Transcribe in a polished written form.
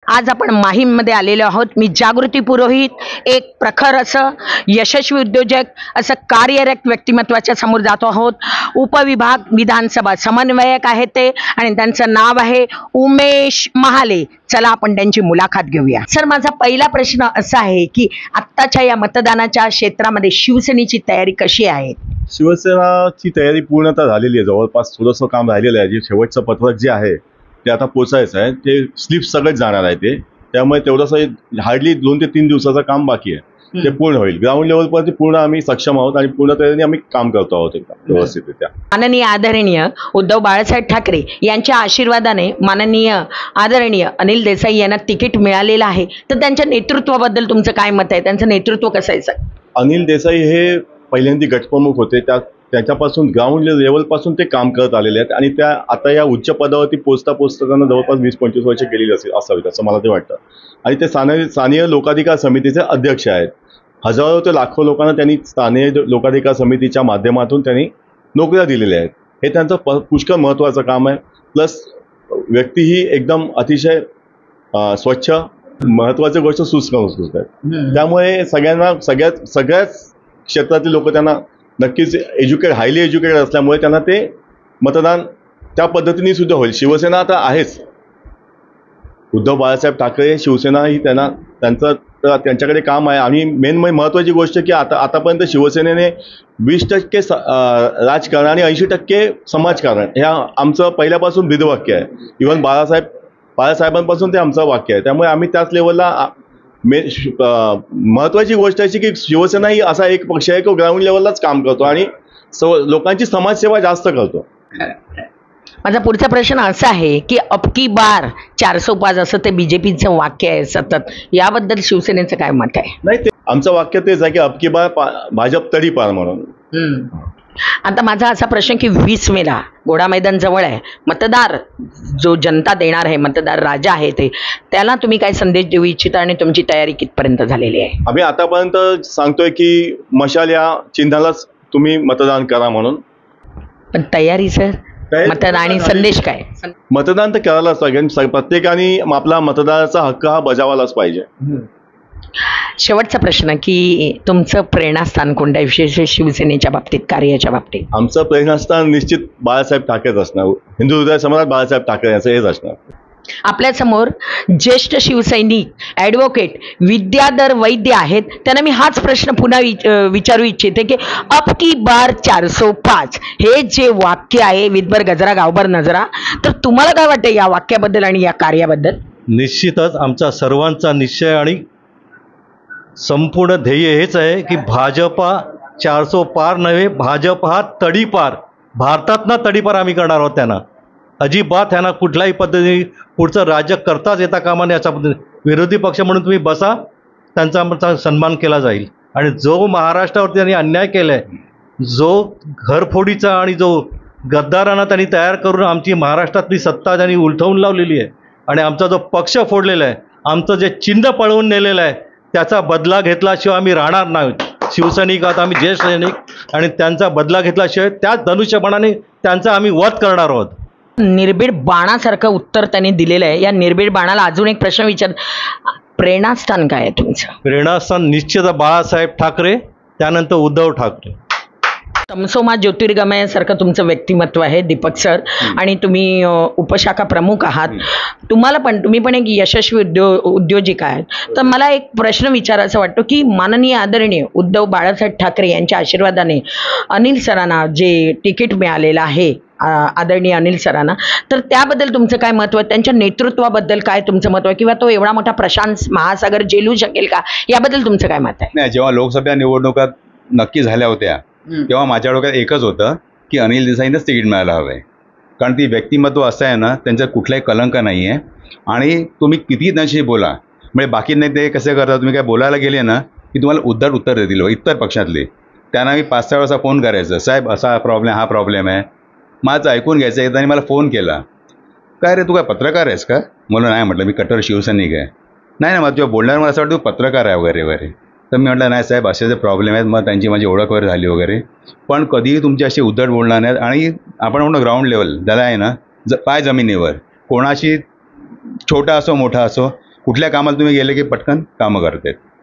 आज आपण माहीममध्ये आलेलो आहोत. मी जागृती पुरोहित, एक प्रखर असं यशस्वी उद्योजक असं कार्यरत व्यक्तिमत्वाच्या समोर जातो आहोत. उपविभाग विधानसभा समन्वयक आहेत ते आणि त्यांचं नाव आहे उमेश महाले. चला आपण त्यांची मुलाखत घेऊया. सर, माझा पहिला प्रश्न असा आहे की आत्ताच्या या मतदानाच्या क्षेत्रामध्ये शिवसेनेची तयारी कशी आहे? शिवसेनाची तयारी पूर्णतः झालेली आहे. जवळपास थोडंसं काम राहिलेलं आहे. जे शेवटचं पत्रक जे आहे ते आता पोचायचं आहे. ते स्लिप सगळं जाणार आहे ते, त्यामुळे तेवढंसं हार्डली 2 ते 3 दिवसाचं काम बाकी आहे. ते पूर्ण होईल. ग्राउंड लेवलपर्यंत पूर्ण आम्ही सक्षम आहोत आणि पूर्ण तयारीने आम्ही काम करतो आहोत एकदम व्यवस्थितरित्या. माननीय आदरणीय उद्धव बाळासाहेब ठाकरे यांच्या आशीर्वादाने माननीय आदरणीय अनिल देसाई यांना तिकीट मिळालेलं आहे, तर त्यांच्या नेतृत्वाबद्दल तुमचं काय मत आहे? त्यांचं नेतृत्व कसं आहे सर? अनिल देसाई हे पहिल्यांदा गटप्रमुख होते. त्याच्यापासून ग्राउंड लेवलपासून ते काम करत आलेले आहेत आणि त्या आता या उच्च पदावरती पोचता त्यांना जवळपास 20-25 वर्ष गेलेली असावीत असं मला ते वाटतं. आणि ते स्थानीय लोकाधिकार समितीचे अध्यक्ष आहेत. हजारो ते लाखो लोकांना त्यांनी स्थानीय लोकाधिकार समितीच्या माध्यमातून त्यांनी नोकऱ्या दिलेल्या आहेत. हे त्यांचं पुष्कळ महत्त्वाचं काम आहे. प्लस व्यक्ती ही एकदम अतिशय स्वच्छ, महत्त्वाची गोष्ट सुसंस्कृत आहेत. त्यामुळे सगळ्याच क्षेत्रातील लोक त्यांना नक्कीच हायली एज्युकेटेड असल्यामुळे त्यांना ते मतदान त्या पद्धतीने सुद्धा होईल. शिवसेना आता आहेच. उद्धव बाळासाहेब ठाकरे शिवसेना ही त्यांच्याकडे काम आहे. आणि मेन महत्त्वाची गोष्ट की आतापर्यंत शिवसेनेने 20% राजकारण आणि 80% समाजकारण ह्या आमचं पहिल्यापासून ब्रीदवाक्य आहे. इव्हन बाळासाहेबांपासून ते आमचं वाक्य आहे. त्यामुळे आम्ही त्याच लेवलला महत्त्वाची गोष्ट अशी की शिवसेना ही असा एक पक्ष आहे की ग्राउंड लेवललाच काम करतो आणि लोकांची समाजसेवा जास्त करतो. माझा पुढचा प्रश्न असा आहे की अबकी बार 405 असं ते बीजेपीचं वाक्य आहे सतत, याबद्दल शिवसेनेचं काय मत आहे? नाही, ते आमचं वाक्य तेच आहे की अबकी बार भाजप तडीपार म्हणून. आता माझा असा प्रश्न की 20 मेला घोडा मैदान जवळ आहे. मतदार जो जनता देणार आहे, मतदार राजा आहे, त्याला तुम्ही काय संदेश देऊ इच्छिता आणि तुमची तयारी कितपर्यंत झालेली आहे? आम्ही आतापर्यंत सांगतोय की मशाल या चिन्हालाच तुम्ही मतदान करा म्हणून. पण तयारी सर, मतदान आणि संदेश काय? मतदान तर करायलाच पाहिजे. प्रत्येकाने आपला मतदानाचा हक्क हा बजावलाच पाहिजे. शेवटचा प्रश्न की तुमचं प्रेरणास्थान कोणत्या विशेष शिवसेनेच्या बाबतीत, कार्याच्या बाबतीत? आमचं प्रेरणास्थान निश्चित बाळासाहेब ठाकरेच असणार. हिंदू हृदय सम्राट बाळासाहेब ठाकरे यांचं हेच असणार. आपल्या समोर ज्येष्ठ शिवसैनिक ॲडव्होकेट विद्याधर वैद्य आहेत. त्यांना मी हाच प्रश्न पुन्हा विचारू इच्छिते की अबकी बार 405 हे जे वाक्य आहे, विदभर गजरा गावभर नजरा, तर तुम्हाला काय वाटतं या वाक्याबद्दल आणि या कार्याबद्दल? निश्चितच आमचा सर्वांचा निश्चय आणि संपूर्ण ध्येय हेच आहे की भाजपा 400 पार नव्हे, भाजप हा तडीपार, भारतातना तडीपार आम्ही करणार आहोत. त्यांना अजिबात त्यांना कुठल्याही पद्धतीने पुढचं राज्य करताच येता कामा नये. अशा पद्धतीने विरोधी पक्ष म्हणून तुम्ही बसा, त्यांचा आमचा सन्मान केला जाईल. आणि जो महाराष्ट्रावरती त्यांनी अन्याय केला आहे, जो घरफोडीचा आणि जो गद्दारांना त्यांनी तयार करून आमची महाराष्ट्रातली सत्ता त्यांनी उलथवून लावलेली आहे आणि आमचा जो पक्ष फोडलेला आहे, आमचं जे चिन्ह पळवून नेलेलं आहे, त्याचा बदला घेतल्याशिवाय आम्ही राहणार नाहीत. शिवसैनिक आहात आम्ही, ज्येष्ठ सैनिक, आणि त्यांचा बदला घेतल्याशिवाय त्याच धनुष्यबाणाने त्यांचा आम्ही वध करणार आहोत. निर्भीड बाणासारखं उत्तर त्यांनी दिलेलं आहे. या निर्भीड बाणाला अजून एक प्रश्न विचार, प्रेरणास्थान काय आहे तुमचं? प्रेरणास्थान निश्चित बाळासाहेब ठाकरे, त्यानंतर उद्धव ठाकरे. तमसोमा ज्योतिर्गमय सारखं तुमचं व्यक्तिमत्व आहे दीपक सर, आणि तुम्ही उपशाखा प्रमुख आहात. तुम्ही पण एक यशस्वी उद्योजिका आहेत. तर मला एक प्रश्न विचारायचा वाटतो की माननीय आदरणीय उद्धव बाळासाहेब ठाकरे यांच्या आशीर्वादाने अनिल सरांना जे तिकीट मिळालेलं आहे, आदरणीय अनिल सरांना, तर त्याबद्दल तुमचं काय महत्व आहे? त्यांच्या नेतृत्वाबद्दल काय तुमचं महत्व आहे? किंवा तो एवढा मोठा प्रशांत महासागर झेलू शकेल का, याबद्दल तुमचं काय मत आहे? नाही, जेव्हा लोकसभा निवडणुका नक्की झाल्या होत्या तेव्हा माझ्या डोक्यात एकच होतं की अनिल देसाईंनाच तिकीट मिळायला हवं आहे. कारण ती व्यक्तिमत्व असं आहे ना, त्यांचा कुठलाही कलंक नाही आहे. आणि तुम्ही किती त्यांच्याशी बोला, म्हणजे बाकी नाही ते कसे करता, तुम्ही काय बोलायला गेले ना की तुम्हाला उद्धट उत्तर देतील इतर पक्षातले. त्यांना मी 5-6 वेळा फोन करायचं, साहेब असा प्रॉब्लेम, हा प्रॉब्लेम आहे, माझं ऐकून घ्यायचं. एकदा मला फोन केला, काय रे तू काय पत्रकार आहेस का? मला नाही. म्हटलं मी कट्टर शिवसैनिक आहे. नाही ना, मग तुझ्या बोलण्यावर मला असं वाटतं तू पत्रकार आहे वगैरे वगैरे. तर मी म्हटलं नाही साहेब, असे जे प्रॉब्लेम आहेत, मग त्यांची माझी ओळख वगैरे झाली वगैरे, पण कधीही तुमची अशी उद्धट बोलणार नाहीत. आणि आपण म्हणतो ग्राउंड लेवल ज्याला आहे ना, पाय जमिनीवर, कोणाशी छोटा असो मोठा असो, कुठल्या कामाला तुम्ही गेले की पटकन कामं करतात.